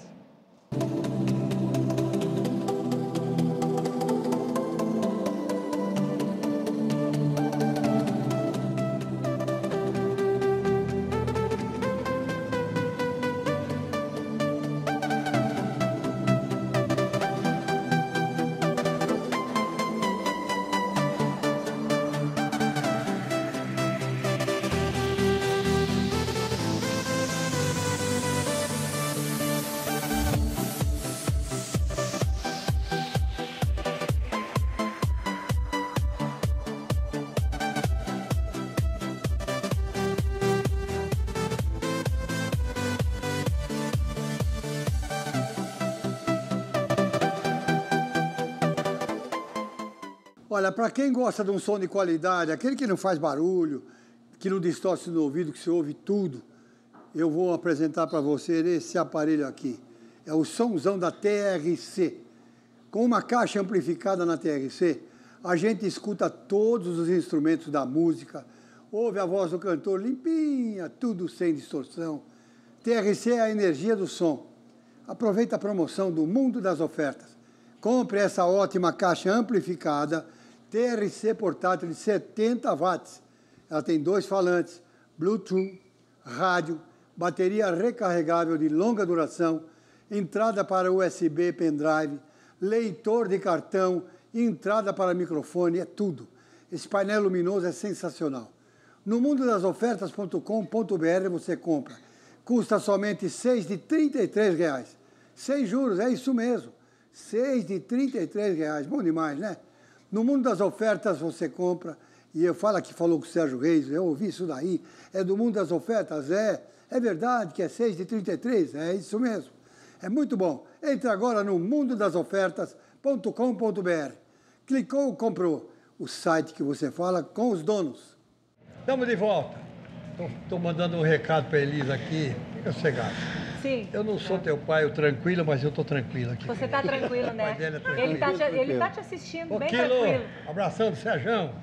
Olha, para quem gosta de um som de qualidade, aquele que não faz barulho, que não distorce no ouvido, que você ouve tudo, eu vou apresentar para você esse aparelho aqui. É o somzão da T R C. Com uma caixa amplificada na T R C, a gente escuta todos os instrumentos da música, ouve a voz do cantor limpinha, tudo sem distorção. T R C é a energia do som. Aproveita a promoção do Mundo das Ofertas. Compre essa ótima caixa amplificada T R C portátil de setenta watts. Ela tem dois falantes, Bluetooth, rádio, bateria recarregável de longa duração, entrada para U S B pendrive, leitor de cartão, entrada para microfone, é tudo. Esse painel luminoso é sensacional. No mundo das ofertas ponto com ponto br você compra. Custa somente seis de trinta e três reais. Sem juros, é isso mesmo. seis de trinta e três reais. Bom demais, né? No mundo das ofertas você compra. E eu falo que falou com o Sérgio Reis, eu ouvi isso daí. É do mundo das ofertas? É. É verdade que é seis de trinta e três? É isso mesmo. É muito bom. Entre agora no mundo das ofertas ponto com ponto br. Clicou, comprou. O site que você fala com os donos. Estamos de volta. Estou mandando um recado para a Elisa aqui. Fica sossegado. Sim. Eu não sou teu pai, eu tranquilo, mas eu estou tranquilo aqui. Você está tranquilo, né? O pai dele é tranquilo. Ele está te, ele tá te assistindo, Ô, bem Quilo, tranquilo. abração do Sérgio.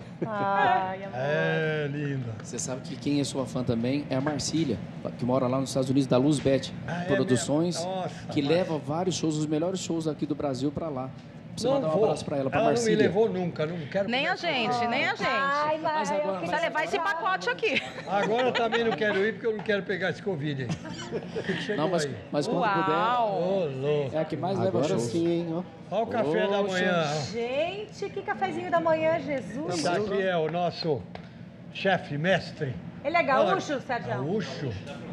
Ai, amor. É, linda. Você sabe que quem é sua fã também é a Marcília, que mora lá nos Estados Unidos, da Luzbet Ah, é Produções, mesmo? Nossa, que Marcia. leva vários shows, os melhores shows aqui do Brasil para lá. Você Não mandar um vou. abraço para ela, para Ela não me Marcília. levou nunca, não quero. Nem a gente, nem a gente. Ai, mas Mas agora- eu Precisa levar esse pacote aqui. Agora também não quero ir porque eu não quero pegar esse Covid aí. O que que chegou Não, mas, aí? mas quando Uau. Ô, louco. puder, é a que mais leva Agora shows. sim, hein? Ó. Olha o café da Poxa. manhã. Gente, que cafezinho da manhã, Jesus. Esse aqui é o nosso chefe, mestre. Ele é gaúcho, Sérgio? Gaúcho.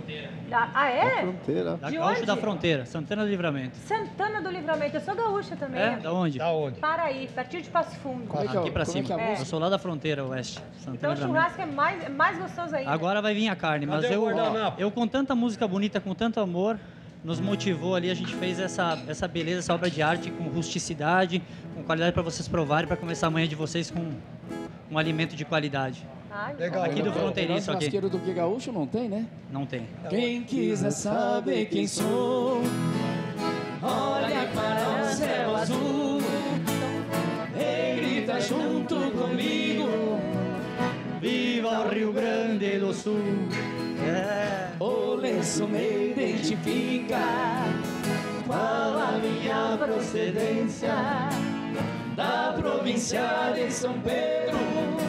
Da- Ah, é? Fronteira. Da De Gaúcho onde? da Fronteira, Santana do Livramento. Santana do Livramento. Eu sou gaúcha também. É? Da onde? Da onde? Paraí, pertinho de Passo Fundo. Como é que é, Aqui pra como é cima. que é a É. música? Eu sou lá da Fronteira Oeste, Santana Então o do Livramento. churrasco é mais, é mais gostoso ainda. Agora vai vir a carne, mas Cadê o eu, guardanapo? eu com tanta música bonita, com tanto amor, nos motivou ali, a gente fez essa, essa beleza, essa obra de arte com rusticidade, com qualidade para vocês provarem, para começar amanhã de vocês com um alimento de qualidade. Ai, Legal. Aqui do Legal. fronteiriço aqui. Churrasqueiro do que gaúcho não tem, né? Não tem. Quem quiser saber quem sou, olha para o céu azul e grita junto comigo. Viva o Rio Grande do Sul! É. O lenço me identifica, qual a minha procedência, da província de São Pedro,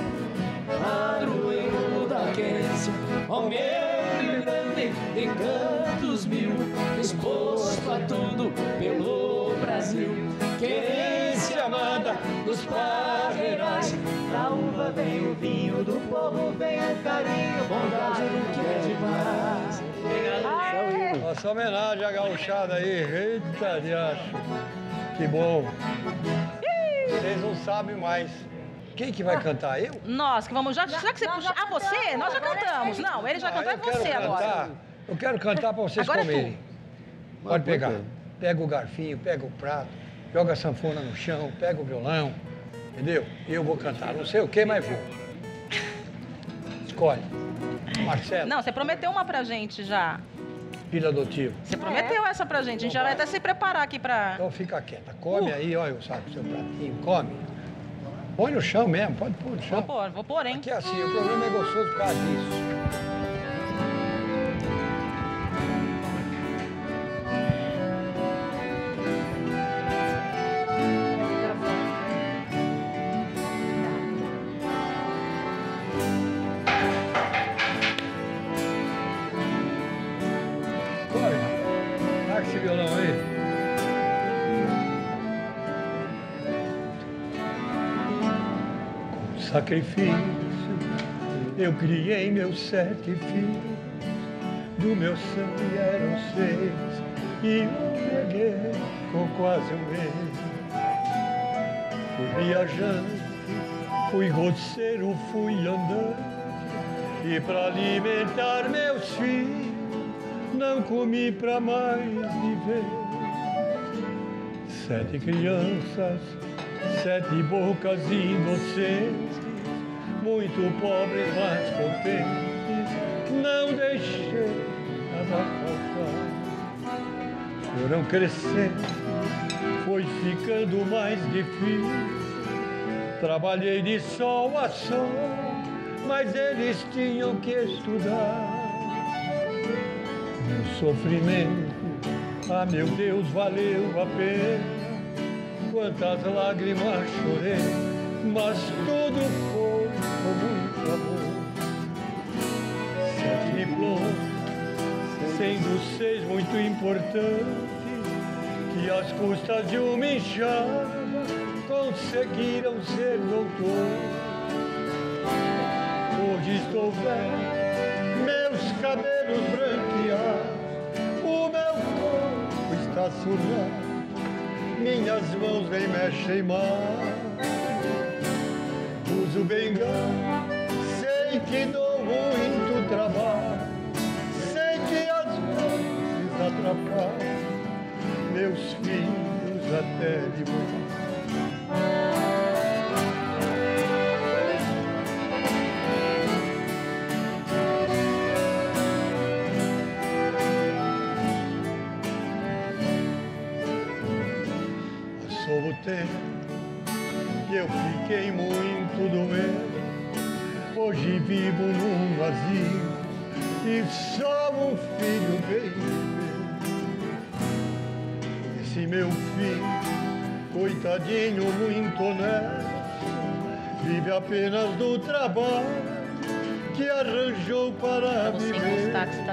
padroeiro da querência. Ó meu Rio Grande, tem cantos mil, exposto a tudo pelo Brasil. Querência amada dos parreirais, da uva vem o vinho, do povo vem o carinho, bondade não quer demais. Aê. Nossa homenagem à gauchada aí. Eita, diacho. Que bom. Vocês não sabem mais Quem que vai cantar? Eu? Nós que vamos já. Já que você nós puxa. já Ah, você? cantamos, Nós já agora é cantamos. ele. Não, ele já Ah, cantou, é eu quero você agora. cantar. Eu quero cantar para vocês Agora é tu. comerem. Pode pegar. Pega o garfinho, pega o prato, joga a sanfona no chão, pega o violão, entendeu? E eu vou cantar. Não sei o que, mas vou. Escolhe. Marcelo, Não, você prometeu uma pra gente já. filho adotivo. Você prometeu essa pra gente. A gente já vai até se preparar aqui pra. Então fica quieta. Come Uh. aí, olha o saco, seu pratinho. Come. Põe no chão mesmo, pode pôr no Vou chão. pôr, vou pôr, hein? Aqui é assim, o programa é gostoso por causa disso. Corre. Taca esse violão aí. Com sacrifício, eu criei meus sete filhos. Do meu sangue eram seis. E eu peguei com quase um mês. Fui viajando, fui roceiro, fui andando. E para alimentar meus filhos, não comi pra mais viver. Sete crianças, sete bocas inocentes, muito pobres, mas contentes, não deixei nada faltar. Foram crescendo, foi ficando mais difícil. Trabalhei de sol a sol, mas eles tinham que estudar. Meu sofrimento, ah meu Deus, valeu a pena. Quantas lágrimas chorei, mas tudo foi com muito amor. Sete diplomas, sendo seis muito importantes, que às custas de uma enxada conseguiram ser doutor. Hoje estou velho, meus cabelos branqueados, o meu corpo está surrado, minhas mãos nem mexem mais. Uso bengala, sei que dou muito trabalho, sei que às vezes atrapalho meus filhos até demais. Passou o tempo que eu fiquei muito doente. Hoje vivo num vazio e só um filho bem ver. Esse meu filho, coitadinho, muito honesto, vive apenas do trabalho que arranjou para viver.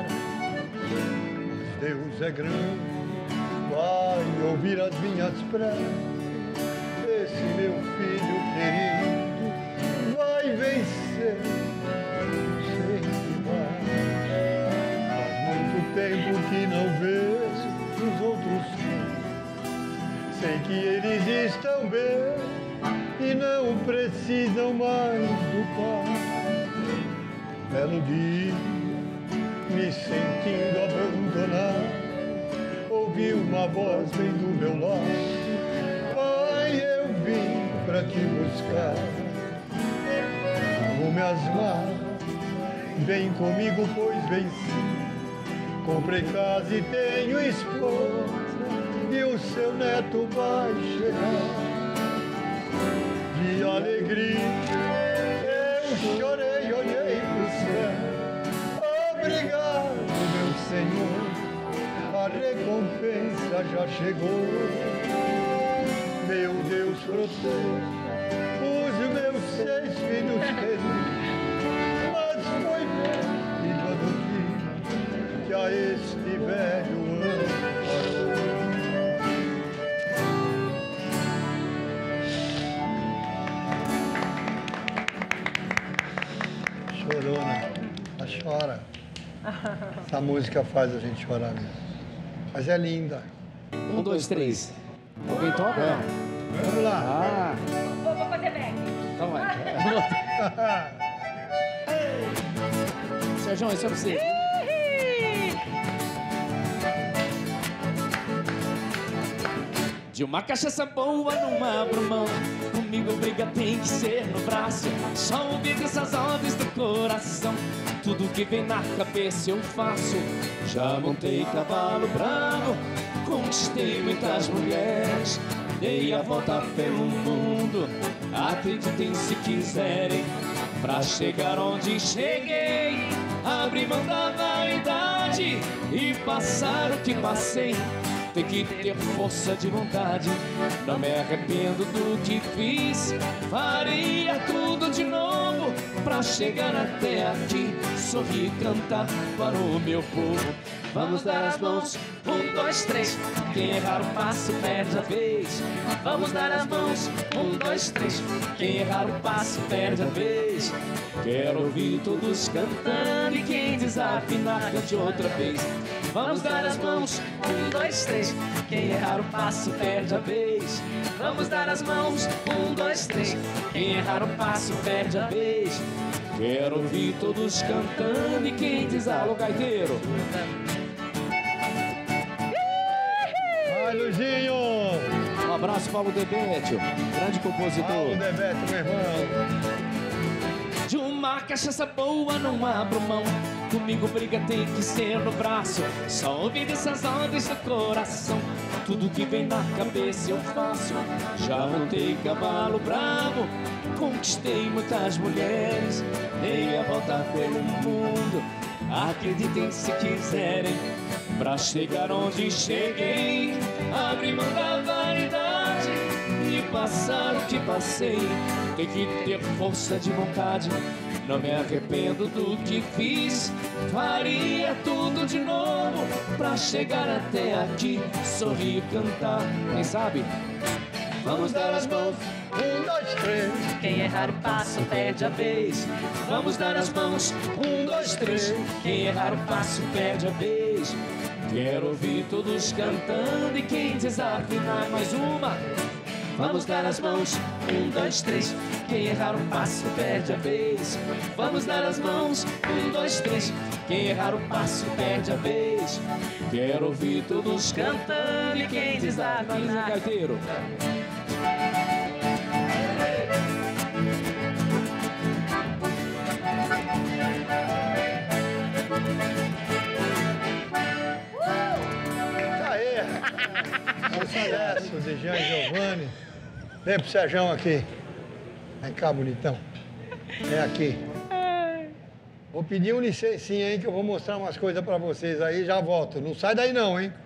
Mas Deus é grande, vai ouvir as minhas preces. Esse meu filho querido vai vencer, sei que vai. Faz muito tempo que não vejo os outros filhos. Sei que eles estão bem e não precisam mais do pai. Belo dia, me sentindo abandonado, ouvi uma voz bem do meu lado. Pai, eu vim pra te buscar. Arrume as malas, vem comigo, pois venci. Comprei casa e tenho esposa, e o seu neto vai chegar. De alegria eu chorei, olhei pro céu. Obrigado, meu Senhor, a recompensa já chegou. Meu Deus, proteja os meus seis filhos queridos, mas foi meu filho adotivo que a este velho ano parou. Chorona, ela chora. Essa música faz a gente chorar mesmo. Mas é linda. Um, dois, três. Alguém toca? É. Vamos lá. Ah, Vou fazer back. então vai. Sérgio, esse é pra você. De uma cachaça boa não abro mão. Comigo briga tem que ser no braço. Só ouvir essas ordens do coração. Tudo que vem na cabeça eu faço. Já montei cavalo bravo, conquistei muitas mulheres, dei a volta pelo mundo. Acreditem se quiserem, pra chegar onde cheguei. Abri mão da vaidade e passar o que passei. Tem que ter força de vontade, não me arrependo do que fiz. Faria tudo de novo pra chegar até aqui. Sorrir e cantar para o meu povo. Vamos dar as mãos, um, dois, três. Quem errar o passo perde a vez. Vamos dar as mãos, um, dois, três. Quem errar o passo perde a vez. Quero ouvir todos cantando e quem desafinar cante outra vez. Vamos dar as mãos, um, dois, três. Quem errar o passo perde a vez. Vamos dar as mãos, um, dois, três. Quem errar o passo perde a vez. Quero ouvir todos cantando e quem desafinar o gaiteiro. Vai, Luizinho! Um abraço, Paulo Debetio, grande compositor. Paulo Debetio, meu irmão. De uma cachaça boa não abro mão. Comigo briga tem que ser no braço. Só ouvir essas ordens do coração. Tudo que vem na cabeça eu faço. Já montei cavalo bravo, conquistei muitas mulheres, dei a volta pelo mundo. Acreditem se quiserem, pra chegar onde cheguei. Abri mão da vaidade e passar o que passei. Tem que ter força de vontade, não me arrependo do que fiz. Faria tudo de novo pra chegar até aqui. Sorrir e cantar, quem sabe? Vamos dar as mãos, um, dois, três. Quem errar o passo perde a vez. Vamos dar as mãos, um, dois, três. Quem errar o passo perde a vez. Quero ouvir todos cantando e quem desafinar mais uma. Vamos dar as mãos, um, dois, três. Quem errar o passo perde a vez. Vamos dar as mãos, um, dois, três. Quem errar o passo perde a vez. Quero ouvir todos cantando e quem desafinar. Gaiteiro. Sucesso de Jean Giovanni. Vem pro Sérgio aqui. Vem cá, bonitão. É aqui. Vou pedir um licencinha, hein, que eu vou mostrar umas coisas pra vocês aí, já volto. Não sai daí não, hein?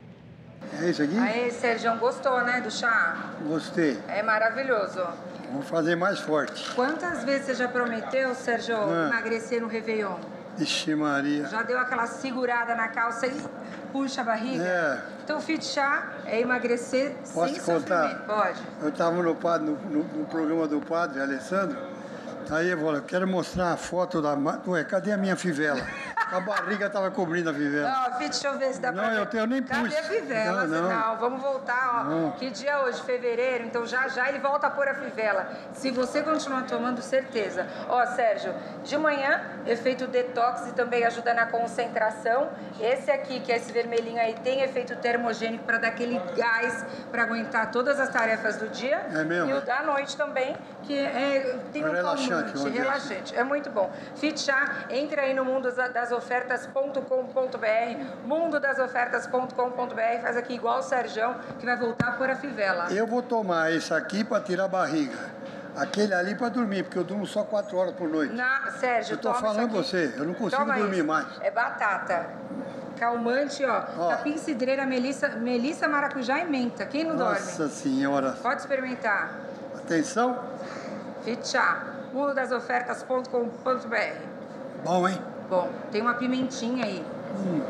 É isso aqui? Aí, Sérgio, gostou, né, do chá? Gostei. É maravilhoso. Vamos fazer mais forte. Quantas vezes você já prometeu, Sérgio, Ah. emagrecer no Réveillon? Ixi, Maria. Já deu aquela segurada na calça e puxa a barriga? É. Então o Fit Chá é emagrecer Posso sem te contar? sofrimento. Pode. Eu estava no, padre- no, no- no programa do padre Alessandro. Aí eu falei, eu quero mostrar a foto da... ma- Ué, cadê a minha fivela? A barriga estava cobrindo a fivela. Não, Fit, deixa eu ver se dá Não, pra ver. eu tenho- eu nem pus. Cadê a fivela? Não, não. vamos voltar, ó. Não. Que dia é hoje? Fevereiro, então já já ele volta a pôr a fivela. Se você continuar tomando, certeza. Ó, Sérgio, de manhã, efeito detox e também ajuda na concentração. Esse aqui, que é esse vermelhinho aí, tem efeito termogênico para dar aquele gás para aguentar todas as tarefas do dia. É mesmo? E o da noite também, que é, tem um Relaxante, calmante, vamos dizer relaxante. É muito bom. Fit Chá, entra aí no mundo das ofertas ponto com ponto br, mundo das ofertas ponto com ponto br, faz aqui igual o Serjão, que vai voltar a pôr a fivela. Eu vou tomar esse aqui para tirar a barriga. Aquele ali para dormir, porque eu durmo só quatro horas por noite. Na, Sérgio, Eu tô toma falando isso aqui. você, eu não consigo Toma dormir isso. mais. É batata. Calmante, ó. Ó. Capim cidreira, melissa, melissa, maracujá e menta. Quem não Nossa dorme? Senhora. Pode experimentar. Atenção. Fit Chá, mundo das ofertas ponto com ponto br. Bom, hein? Bom, tem uma pimentinha aí. Hum.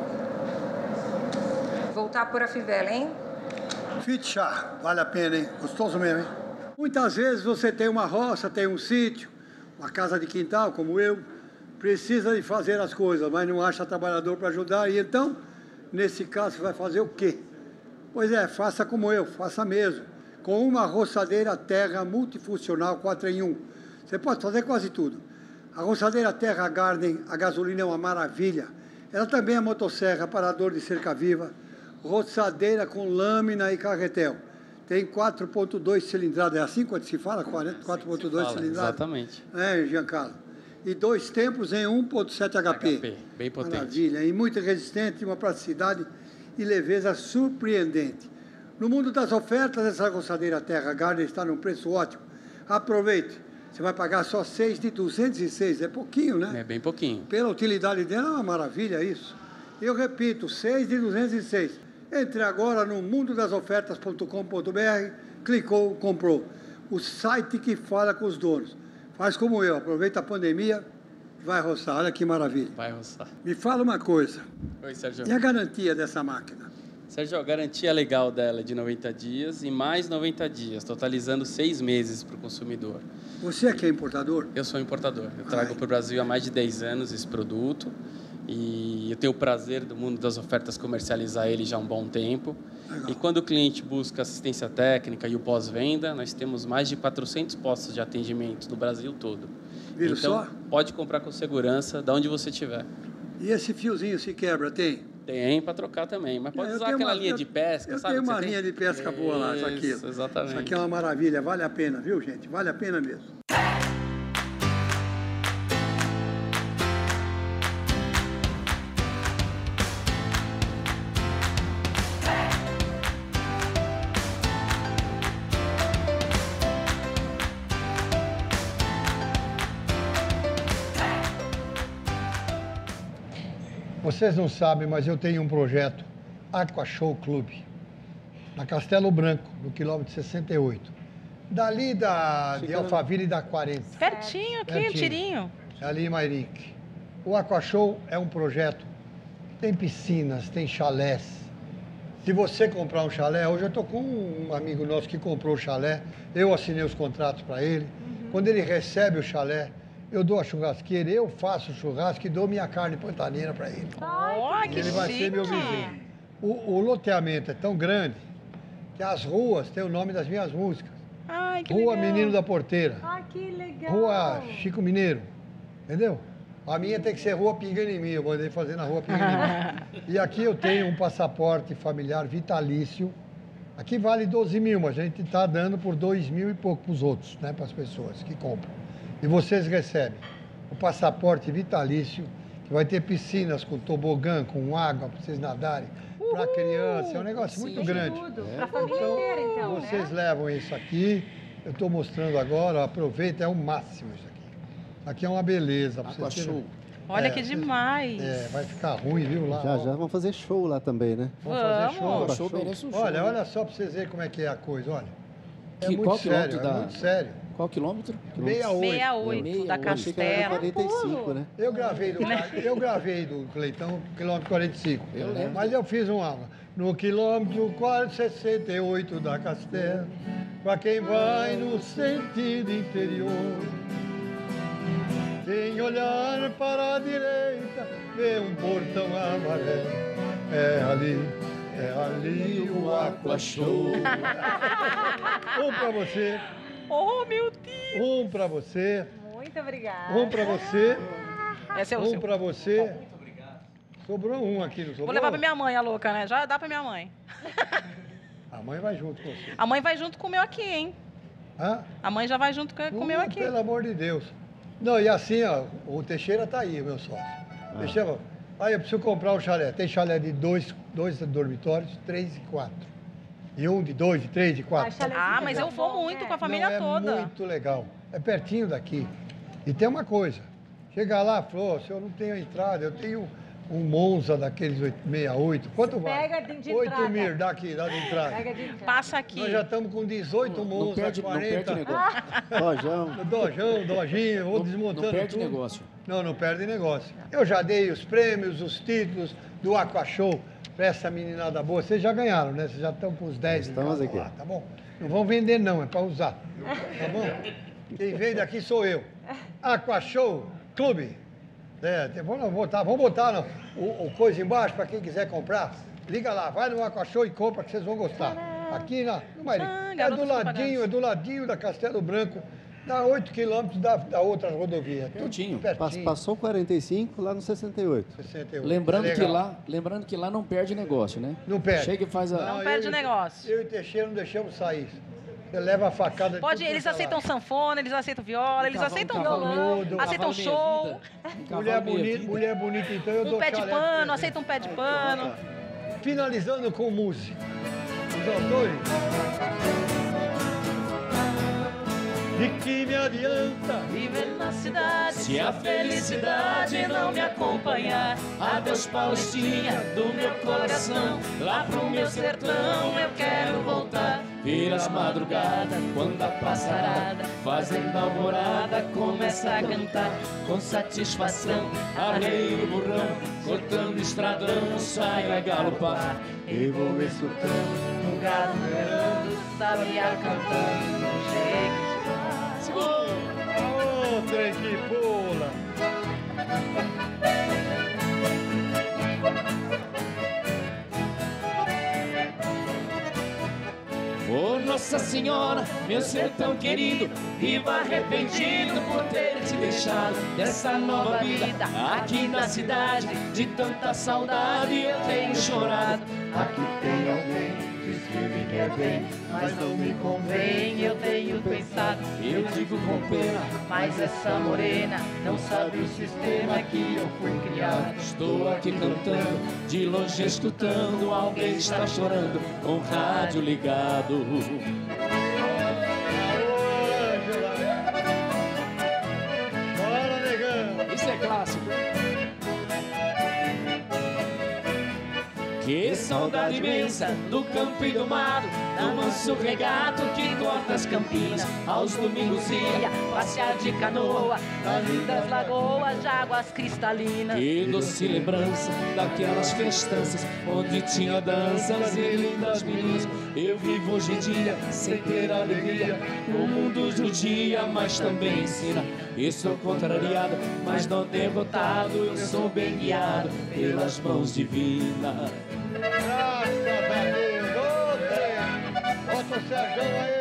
Voltar a pôr a fivela, hein? Fit Chá, vale a pena, hein? Gostoso mesmo, hein? Muitas vezes você tem uma roça, tem um sítio, uma casa de quintal, como eu, precisa de fazer as coisas, mas não acha trabalhador para ajudar. E então, nesse caso, você vai fazer o quê? Pois é, faça como eu, faça mesmo. Com uma roçadeira terra multifuncional quatro em um. Você pode fazer quase tudo. A roçadeira Terra Garden, a gasolina é uma maravilha. Ela também é motosserra, parador de cerca viva, roçadeira com lâmina e carretel. Tem quatro ponto dois cilindrada, é assim quando se fala? quatro ponto dois cilindrada? Exatamente. É, Giancarlo. E dois tempos em um ponto sete H P. H P, bem potente. Maravilha. E muito resistente, uma praticidade e leveza surpreendente. No mundo das ofertas, essa roçadeira Terra Garden está num preço ótimo. Aproveite. Você vai pagar só seis de duzentos e seis. É pouquinho, né? É bem pouquinho. Pela utilidade dela, é uma maravilha isso. Eu repito, seis de duzentos e seis. Entre agora no mundo das ofertas ponto com ponto br, clicou, comprou. O site que fala com os donos. Faz como eu, aproveita a pandemia, vai roçar. Olha que maravilha. Vai roçar. Me fala uma coisa. Oi, Sérgio. E a garantia dessa máquina? Sérgio, a garantia legal dela é de noventa dias e mais noventa dias, totalizando seis meses para o consumidor. Você é que é importador? Eu sou importador. Eu trago para o Brasil há mais de dez anos esse produto e eu tenho o prazer do mundo das ofertas comercializar ele já há um bom tempo. Legal. E quando o cliente busca assistência técnica e o pós-venda, nós temos mais de quatrocentos postos de atendimento no Brasil todo. Viram então, só? Pode comprar com segurança, de onde você estiver. E esse fiozinho se quebra, tem? Tem para trocar também, mas pode É, usar aquela uma, linha eu, de pesca, eu sabe? Eu tenho uma tem? linha de pesca boa lá, isso aqui. Isso, exatamente. Isso aqui é uma maravilha, vale a pena, viu, gente? Vale a pena mesmo. Vocês não sabem, mas eu tenho um projeto, Aqua Show Clube, na Castelo Branco, no quilômetro sessenta e oito. Dali da, de Alphaville da quarenta. Pertinho aqui, Pertinho. tirinho. Ali em Mairique. O Aqua Show é um projeto, tem piscinas, tem chalés. Se você comprar um chalé, hoje eu estou com um amigo nosso que comprou o chalé, eu assinei os contratos para ele. Uhum. Quando ele recebe o chalé, eu dou a churrasqueira, eu faço o churrasco e dou minha carne pantaneira para ele. Ai, que ele vai chique. ser meu vizinho. O, o loteamento é tão grande que as ruas têm o nome das minhas músicas. Ai, que Rua legal. Menino da Porteira. Ai, que legal. Rua Chico Mineiro. Entendeu? A minha tem que ser Rua Pinganimim, eu mandei fazer na Rua Pinganimim. E aqui eu tenho um passaporte familiar vitalício. Aqui vale doze mil, mas a gente está dando por dois mil e pouco para os outros, né? Para as pessoas que compram. E vocês recebem o passaporte vitalício, que vai ter piscinas com tobogã, com água para vocês nadarem, para criança. É um negócio Sim, muito tem grande. tudo. Para a família inteira, então, Vocês né? levam isso aqui, eu estou mostrando agora, aproveita, é o máximo isso aqui. Aqui é uma beleza. Pra vocês terem... Olha É, que vocês- demais. É, vai ficar ruim, viu? Lá, Já, ó. já vamos fazer show lá também, né? Vamos fazer show. Show, show merece um show, Olha, né? olha só para vocês verem como é que é a coisa, olha. É Que- muito qual sério, quilômetro é da- muito sério. Qual quilômetro? sessenta e oito. sessenta e oito, da Eu achei que era Castelo. quarenta e cinco, né? Eu gravei do, eu gravei do Cleitão, quilômetro quarenta e cinco. Eu lembro. Mas eu fiz uma aula. No quilômetro sessenta e oito da Castelo, para quem vai no sentido interior. Quem olhar para a direita, vê um portão amarelo. É ali, é ali o Aqua Show. Um para você. Oh, meu Deus. Um para você. Muito obrigada. Um para você. Esse é o Um seu. para você. Sobrou um aqui, não sobrou? Vou levar pra minha mãe, a louca, né? Já dá pra minha mãe. A mãe vai junto com você. A mãe vai junto com o meu aqui, hein? Hã? A mãe já vai junto com com o meu Uh, aqui. Pelo amor de Deus. Não, e assim, ó, o Teixeira tá aí, o meu sócio. Teixeira, aí eu preciso comprar um chalé. Tem chalé de dois, dois dormitórios, três e quatro. E um de dois, de três, de quatro. Ah, mas eu vou muito com a família Não, é toda. muito legal. É pertinho daqui. E tem uma coisa. Chega lá, falou, se eu não tenho entrada, eu tenho um Monza daqueles oito- sessenta e oito. Quanto vale? Pega de- de oito entrada. mil, dá aqui, dá de entrada. Pega de entrada. Passa aqui. Nós já estamos com dezoito Monza, perde- não perde quarenta. negócio. Dojão. Dojão, dojinho, vou desmontando Não perde tudo. negócio. Não, não perde negócio. Eu já dei os prêmios, os títulos do Aqua Show para essa meninada boa. Vocês já ganharam, né? Vocês já estão com os dez em Estamos casa aqui. lá, tá bom? Não vão vender não, é para usar. Tá bom? Quem vende aqui sou eu. Aqua Show Clube. É, tem- vamos botar, vamos botar não, o, o coisa embaixo para quem quiser comprar. Liga lá, vai no Aqua Show e compra que vocês vão gostar. Aqui na, no Mairi. Ah, É garotas do ladinho, propagandas. é do ladinho da Castelo Branco. Dá oito quilômetros da, da outra rodovia. Pertinho. Pertinho. Passou quarenta e cinco lá no sessenta e oito. sessenta e oito. Lembrando, É que legal. lá, lembrando que lá não perde negócio, né? Não perde. Chega e faz a... Não, eu perde e- negócio. Eu e o Teixeira não deixamos sair. Você leva a facada de Pode, tudo eles quanto é aceitam lado. sanfona, eles aceitam viola, eles cavalo- aceitam um cavalo violão, meio- aceitam cavalo meia show, vida. Um cavalo Mulher meia bonita, vida. mulher bonita, então eu um dou pé de chalé pano, presente. aceita um pé de pano. Finalizando com música. Os autores. De que me adianta Viver na cidade, Se a felicidade não me acompanhar, adeus Paulistinha do meu coração, lá pro meu sertão eu quero voltar. Ver as madrugadas, quando a passarada, fazendo alvorada, começa a cantar. Com satisfação, arreio o burrão, cortando estradão, saio a galopar. E vou escutando um gado verando, sabiá cantando, um jeito de paz. Segura! Ô, trem que pula. Ô Nossa Senhora, meu sertão querido, vivo arrependido por ter te deixado dessa nova vida aqui na cidade. De tanta saudade eu tenho chorado. Aqui tem alguém, diz que me quer bem, mas não me convém, eu tenho pensado. Eu digo com pena, Mas essa morena não sabe o sistema que eu fui criado. estou aqui cantando, de longe escutando, alguém está chorando com o rádio ligado. Bora, negão. Isso é clássico. Que saudade imensa do campo e do mato, do manso regato que corta as campinas. Aos domingos ia Passear de canoa nas lindas lagoas de águas cristalinas. que doce lembrança daquelas festanças onde tinha danças e lindas meninas. Eu vivo hoje em dia sem ter alegria, o mundo judia, mas também ensina. E sou contrariado, mas não derrotado, eu sou bem guiado pelas mãos divinas. Graças a Deus. Ô, trem. Bota o Sérgio aí.